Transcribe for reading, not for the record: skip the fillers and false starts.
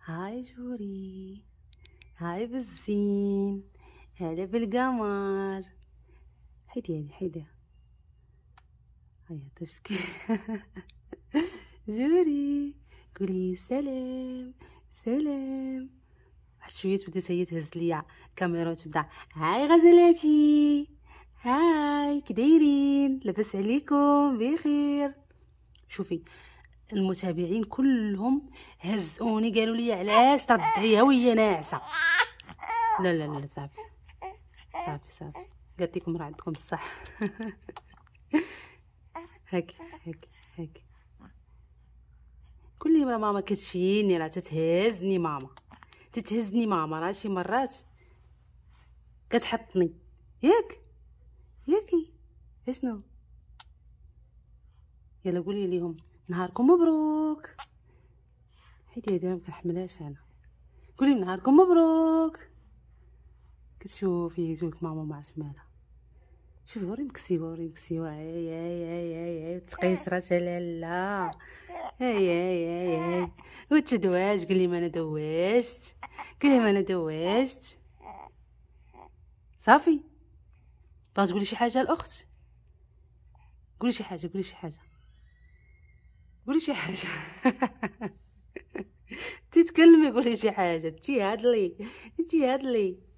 هاي جوري، هاي بالزين، هلا بالقمر. حيدي حيدي هيا تشبكي. جوري قولي سلام سلام. واحد شويه بدات هي تهز ليا الكاميرا وتبدا هاي غزلاتي، هاي كدايرين، لاباس عليكم بخير. شوفي المتابعين كلهم هزوني قالوا لي علاش ترضعيها وهي ناعسه. لا لا لا صافي صافي صافي، قالت لكم راه عندكم الصح. هاك هاك هاك. كل ما ماما كتشيني راه تتهزني ماما، تتهزني ماما، راه شي مرات كتحطني. ياكي اشنو؟ يلا قولي ليهم نهاركم مبروك. حيدي هادي ما كنحملهاش انا. قولي نهاركم مبروك. كتشوفي يجوك ماما مع شمالها. شوفي وري مكسيوه وري مكسيوه. هاي تقيشرات لالا. هاي وتدواش. قولي ما انا دواشت، قولي ما انا دواشت. صافي باغا تقولي شي حاجه الاخت؟ قولي شي حاجه، قولي شي حاجه، قولي شي حاجه. تتكلمي قولي شي حاجه. تي هادلي.